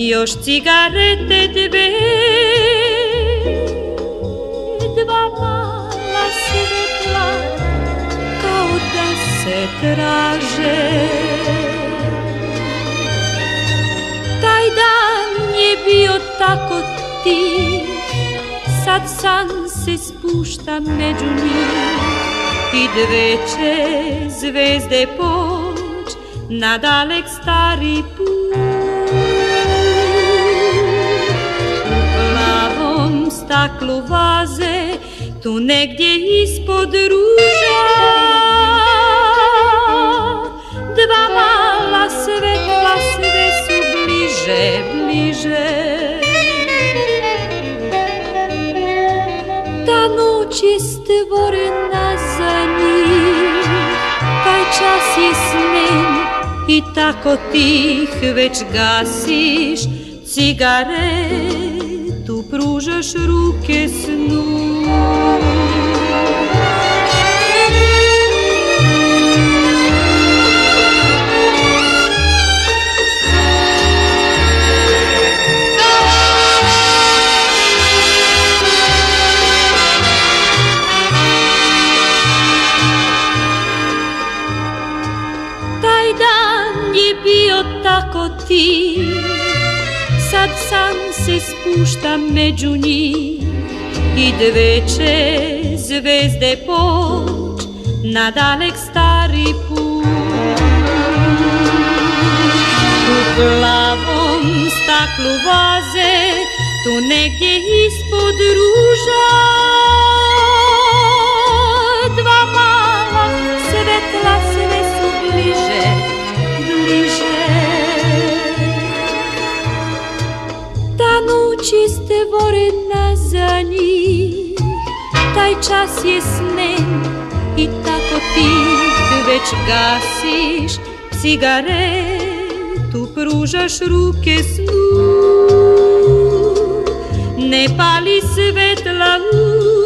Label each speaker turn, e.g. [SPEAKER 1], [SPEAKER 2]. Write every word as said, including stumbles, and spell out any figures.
[SPEAKER 1] još cigarete dve, dva mala svetla kao da se traže. Taj dan je bio tako tih, sad san se spušta među njih i dve će zvezde poć na dalek stari put. U plavom staklu vaze, tu negdje ispod ruža, dva mala svetla sve su bliže, bliže. Ta noć je stvorena za njih, taj čas je snen i tako tih već gasiš cigaretu, pružaš ruke snu. Tako ti, sad san se spušta među njih i dve će zvezde poć na dalek stari put. U plavom staklu vaze, tu negdje ispod ruža, dva mala svetla sve su bliže, bliže. Noć je stvorena za njih, taj čas je snen i tako ti već gasiš cigaretu, pružaš ruke snu. Ne pali svetla u